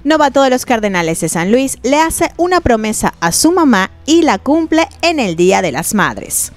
Novato de los Cardenales de San Luis le hace una promesa a su mamá y la cumple en el Día de las Madres.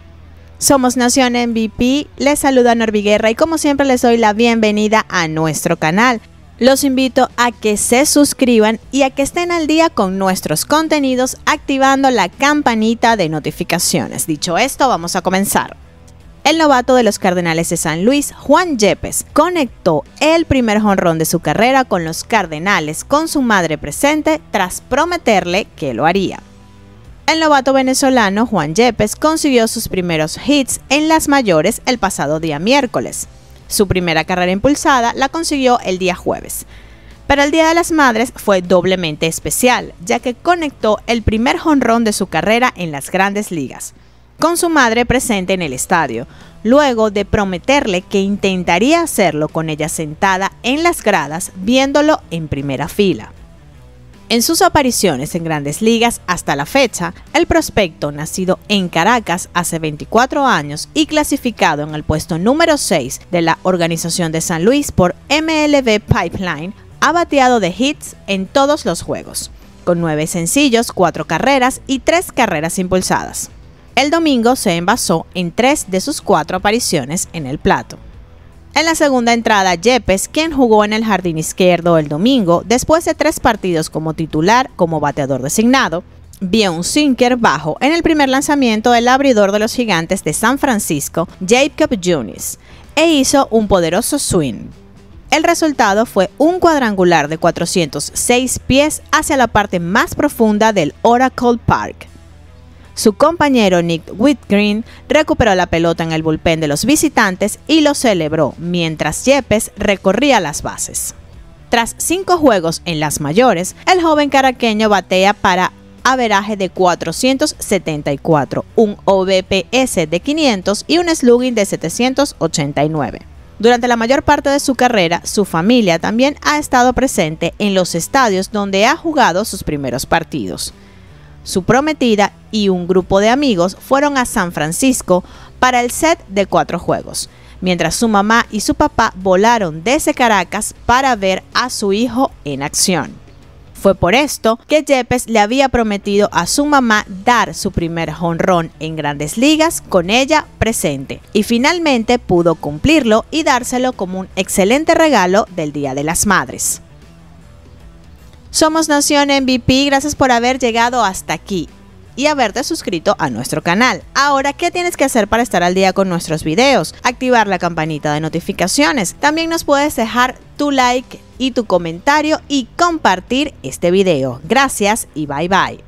Somos Nación MVP, les saluda Norby Guerra y como siempre les doy la bienvenida a nuestro canal. Los invito a que se suscriban y a que estén al día con nuestros contenidos activando la campanita de notificaciones. Dicho esto, vamos a comenzar. El novato de los Cardenales de San Luis, Juan Yepes, conectó el primer jonrón de su carrera con los Cardenales con su madre presente tras prometerle que lo haría. El novato venezolano Juan Yepes consiguió sus primeros hits en las mayores el pasado día miércoles. Su primera carrera impulsada la consiguió el día jueves. Pero el Día de las Madres fue doblemente especial, ya que conectó el primer jonrón de su carrera en las Grandes Ligas, con su madre presente en el estadio, luego de prometerle que intentaría hacerlo con ella sentada en las gradas viéndolo en primera fila. En sus apariciones en Grandes Ligas hasta la fecha, el prospecto, nacido en Caracas hace 24 años y clasificado en el puesto número 6 de la organización de San Luis por MLB Pipeline, ha bateado de hits en todos los juegos, con 9 sencillos, 4 carreras y 3 carreras impulsadas. El domingo se envasó en 3 de sus 4 apariciones en el plato. En la segunda entrada, Yepes, quien jugó en el jardín izquierdo el domingo, después de 3 partidos como titular como bateador designado, vio un sinker bajo en el primer lanzamiento del abridor de los Gigantes de San Francisco, Jacob Junis, e hizo un poderoso swing. El resultado fue un cuadrangular de 406 pies hacia la parte más profunda del Oracle Park. Su compañero Nick Whitgreen recuperó la pelota en el bullpen de los visitantes y lo celebró mientras Yepes recorría las bases. Tras 5 juegos en las mayores, el joven caraqueño batea para averaje de 474, un OBPS de 500 y un slugging de 789. Durante la mayor parte de su carrera, su familia también ha estado presente en los estadios donde ha jugado sus primeros partidos. Su prometida y un grupo de amigos fueron a San Francisco para el set de 4 juegos, mientras su mamá y su papá volaron desde Caracas para ver a su hijo en acción. Fue por esto que Yepes le había prometido a su mamá dar su primer jonrón en Grandes Ligas con ella presente, y finalmente pudo cumplirlo y dárselo como un excelente regalo del Día de las Madres. Somos Nación MVP, gracias por haber llegado hasta aquí y haberte suscrito a nuestro canal. Ahora, ¿qué tienes que hacer para estar al día con nuestros videos? Activar la campanita de notificaciones. También nos puedes dejar tu like y tu comentario y compartir este video. Gracias y bye bye.